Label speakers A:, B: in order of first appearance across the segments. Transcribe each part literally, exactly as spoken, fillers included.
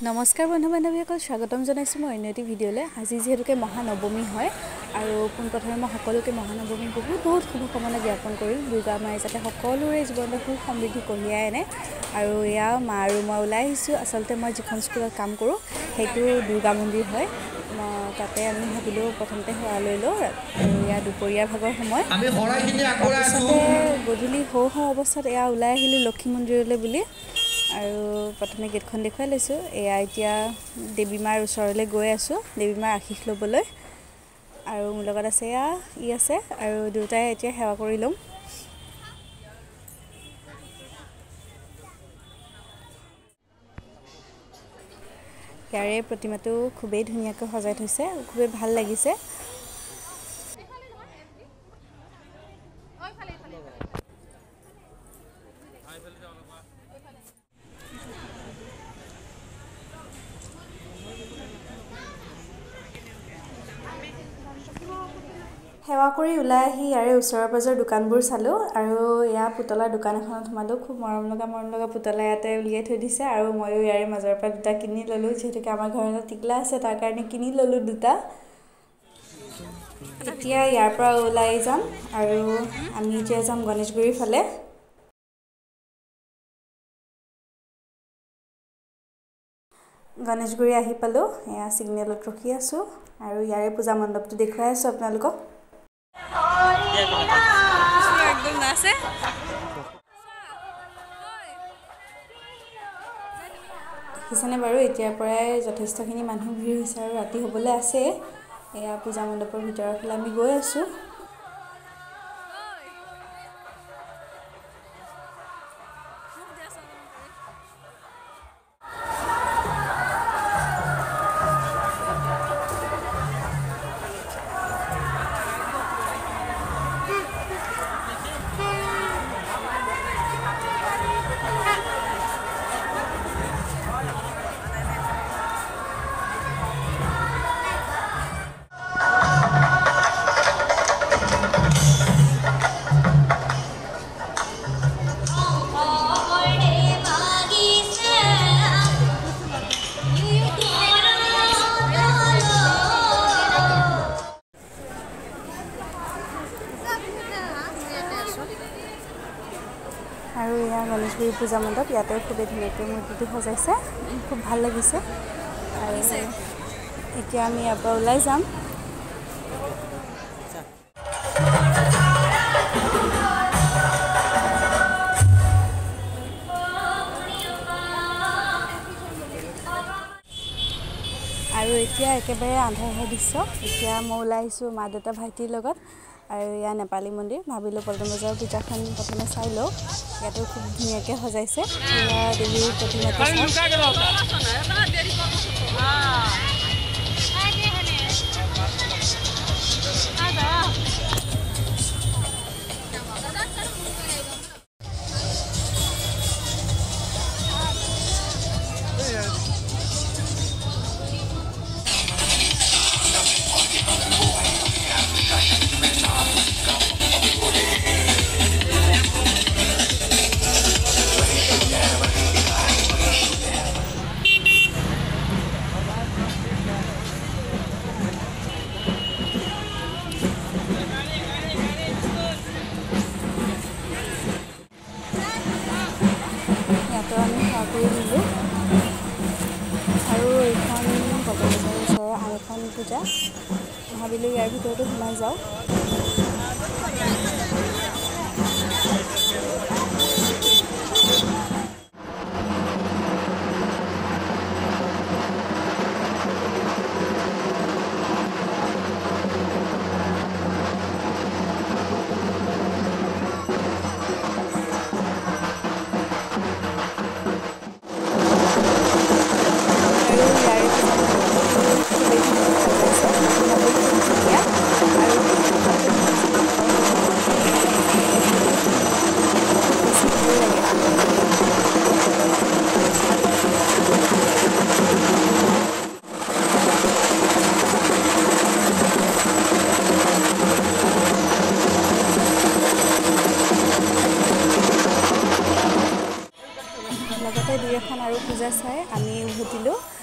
A: নমস্কাৰ বন্ধু বান্ধৱীসকল স্বাগতম জনাইছোঁ মই অন্য এটি ভিডিঅ'লৈ। আজি যিহেতুকে মহানৱমী হয় আৰু পোনপ্ৰথমে মই সকলোকে মহানৱমী বহুত বহুত শুভকামনা জ্ঞাপন কৰিম। দুৰ্গা মায়ে যাতে সকলোৰে জীৱনলৈ সুখ সমৃদ্ধি কঢ়িয়াই আনে। আৰু এয়া মা আৰু মই ওলাই আহিছোঁ। আচলতে মই যিখন স্কুলত কাম কৰোঁ সেইটো দুৰ্গা মন্দিৰ হয়। তাতে আমি ভাবিলোঁ প্ৰথমতে সেৱা লৈ লওঁ আৰু এয়া দুপৰীয়াৰ ভাগৰ সময়। তাৰপিছতে গধূলি হওঁ হওঁ অৱস্থাত এয়া ওলাই আহিলোঁ লক্ষী মন্দিৰলৈ বুলি। আৰু প্ৰথমে গেটখন দেখুৱাই লৈছোঁ। এয়া এতিয়া দেৱী মাৰ ওচৰলৈ গৈ আছোঁ দেৱী মাৰ আশীষ ল'বলৈ। আৰু মোৰ লগত আছে এয়া ই আছে আৰু দুয়োটাই এতিয়া সেৱা কৰি ল'ম। ইয়াৰে প্ৰতিমাটো খুবেই ধুনীয়াকৈ সজাই থৈছে, খুবেই ভাল লাগিছে। সেৱা কৰি ওলাই আহি ইয়াৰে ওচৰৰ পাজৰ দোকানবোৰ চালোঁ আৰু এয়া পুতলাৰ দোকান এখনত সোমালোঁ। খুব মৰম লগা মৰম লগা পুতলা ইয়াতে উলিয়াই থৈ দিছে আৰু ময়ো ইয়াৰে মাজৰ পৰা দুটা কিনি ল'লোঁ। যিহেতুকে আমাৰ ঘৰত টিকলা আছে তাৰ কাৰণে কিনি ল'লোঁ দুটা। এতিয়া ইয়াৰ পৰা ওলাই যাম আৰু আমি এতিয়া যাম গণেশগুৰিৰ ফালে। গণেশগুৰি আহি পালোঁ। এয়া ছিগনেলত ৰখি আছোঁ আৰু ইয়াৰে পূজা মণ্ডপটো দেখুৱাই আছোঁ আপোনালোকক। দেখিছেনে বাৰু এতিয়াৰ পৰাই যথেষ্টখিনি মানুহ ভিৰ হৈছে আৰু ৰাতি হ'বলৈ আছে। এয়া পূজা মণ্ডপৰ ভিতৰৰ ফালে আমি গৈ আছোঁ। আৰু এয়া গণেশগুৰি পূজা মণ্ডপ, ইয়াতে খুবেই ধুনীয়াকৈ মূৰ্তিটো সজাইছে, খুব ভাল লাগিছে। আৰু এতিয়া আমি ইয়াৰ পৰা ওলাই যাম। আৰু এতিয়া একেবাৰে আন্ধাৰ হৈ দৃশ্য। এতিয়া মই ওলাই আহিছোঁ মা দেউতা ভাইটিৰ লগত আৰু এয়া নেপালী মন্দিৰ। ভাবিলোঁ পল্টন বজাৰৰ পূজাখন প্ৰথমে চাই লওঁ। ইয়াতো খুব ধুনীয়াকৈ সজাইছে। এয়া দেৱীৰ প্ৰতিমাটো আমি সেৱা কৰি দিলোঁ। আৰু এইখন পল্টন বজাৰৰ ওচৰৰ আন এখন পূজা। ভাবিলোঁ ইয়াৰ ভিতৰতো সোমাই যাওঁ।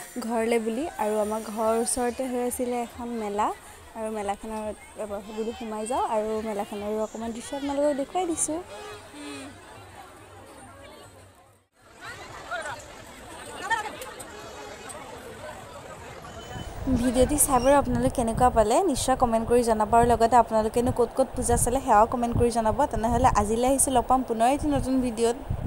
A: ঘৰলৈ বুলি আৰু আমাৰ ঘৰৰ ওচৰতে হৈ আছিলে এখন মেলা আৰু মেলাখনৰ এবাৰ বুলি সোমাই যাওঁ আৰু মেলাখনৰো অকণমান দৃশ্য আপোনালোকক দেখুৱাই দিছোঁ। ভিডিঅ'টি চাই বাৰু আপোনালোকে কেনেকুৱা পালে নিশ্চয় কমেণ্ট কৰি জনাব আৰু লগতে আপোনালোকেনো ক'ত ক'ত পূজা চালে সেয়াও কমেণ্ট কৰি জনাব। তেনেহ'লে আজিলৈ আহিছোঁ, লগ পাম পুনৰ এটি নতুন ভিডিঅ'ত।